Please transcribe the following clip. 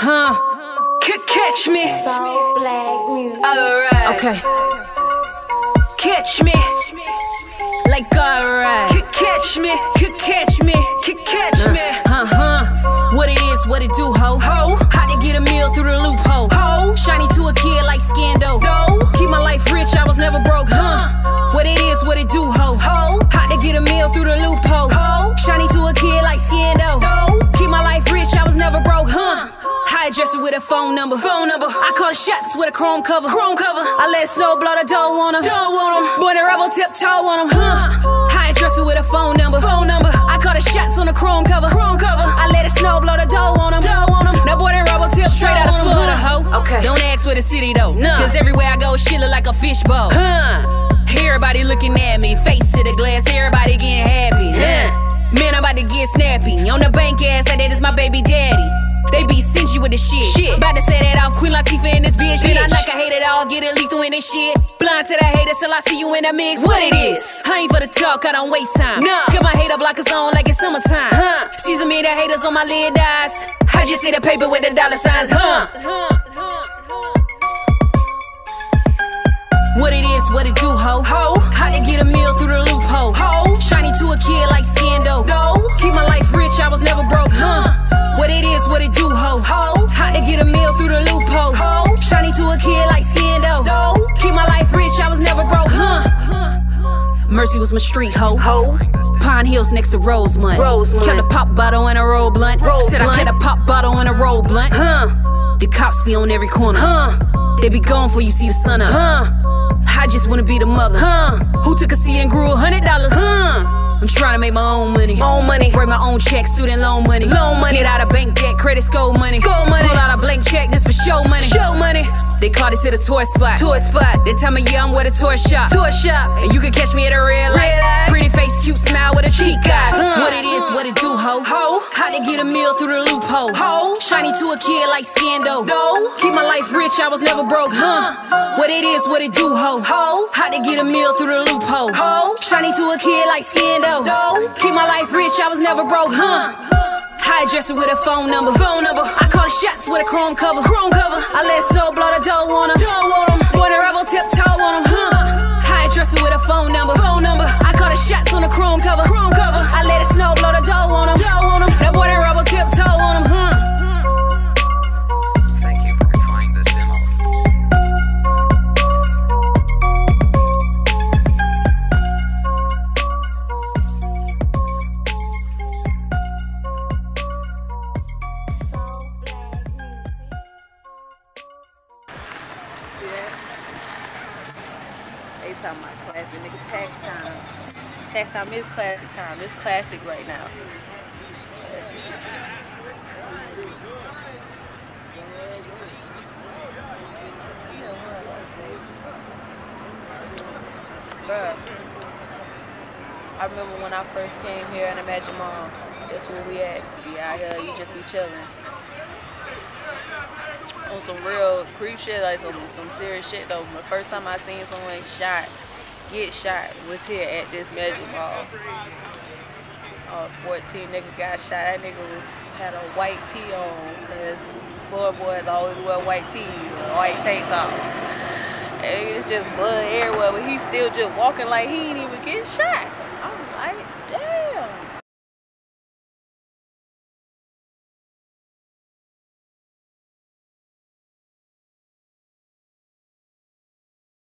Catch me. So black music. Alright. Okay. Catch me. Like alright. Catch me. Catch me. Catch me. What it is, what it do, ho. Ho. How to get a meal through the loophole. Ho. Shiny to a kid like Skando. No. Keep my life rich, I was never broke, What it is, what it do, ho. Ho. How to get a meal through the loophole. Ho. Shiny to a kid like Skando. No. Keep my life rich, I was never broke, High dresser with a phone number. I call the shots with a chrome cover. I let snow blow the dough on 'em. Boy, the rebel tiptoe on 'em, High dresser with a phone number. I call the shots on the chrome cover. I let it snow blow the dough on 'em. Now boy, the rebel tip straight out of Florida, ho. Okay. Don't ask for the city though, cause everywhere I go, shit look like a fishbowl. Everybody looking at me, face to the glass, everybody getting happy. Man, I'm about to get snappy. On the bank ass, like that is my baby daddy. They be stingy with the shit. About to say that off Queen Latifah in this bitch. Man, I like I hate it all, get it lethal in this shit. Blind to the haters till I see you in the mix. What it is? I ain't for the talk, I don't waste time. Got my hater blockers on like it's summertime. Season me the haters on my lid eyes. I just see the paper with the dollar signs, What it is, what it do, ho. How to get a meal through the loophole. Shiny to a kid like Skando. Keep my life rich, I was never broke, What it is, what it do, ho. How to get a meal through the loophole. Shiny to a kid like Skando. Keep my life rich, I was never broke, Mercy was my street hoe. Pine Hills next to Rosemont. Kept a pop bottle and a roll blunt. Said I kept a pop bottle and a roll blunt. The cops be on every corner. They be gone before you see the sun up. I just wanna be the mother who took a seat and grew $100. I'm trying to make my own money. Write my own check, student loan money. Get out of bank debt, credit score money. Pull out a blank check, this for show money. They call this at a tour spot. They tell me, yeah, I'm with a tour shop. And you can catch me at a red light. Pretty face, cute smile with a cheek eye. What it is, what it do, ho. How to get a meal through the loophole. Shiny to a kid like Skando. Keep my life rich, I was never broke, What it is, what it do, ho. How to get a meal through the loophole. Shiny to a kid like Skando. Keep my life rich, I was never broke, High dresser with a phone number. I call the shots with a chrome cover. I let snow blow the dough on 'em. Boy, the rebel tiptoe on 'em, High dresser with a phone number. I call the shots on the chrome cover. I let it snow blow the dough on 'em. Now boy, the rebel tiptoe on 'em, Thank you for trying this demo. See that? They talking about classic, nigga. Tax time. Tax time is classic time. It's classic right now. Bruh, I remember when I first came here in the Magic Mall. That's where we at. Be out here, you just be chilling. On some real creep shit, like some serious shit though. The first time I seen someone get shot was here at this Magic Mall. 14 nigga got shot. That nigga had a white tee on, cause Florida boys always wear white tees and white tank tops. And it's just blood everywhere, but he's still just walking like he ain't even get shot.